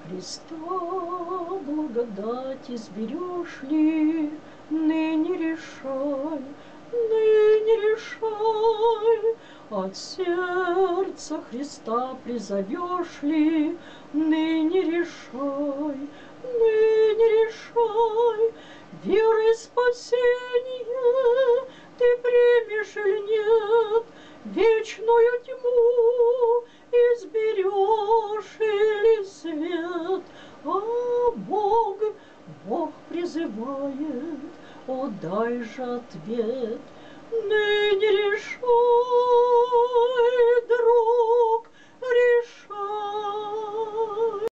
Христа благодать изберешь ли, ныне решай, ныне решай. От сердца Христа призовешь ли, ныне решай, ныне решай. Верой спасение ты примешь или нет, вечную тьму изберешь или свет. А Бог призывает, о, дай же ответ, ныне решай.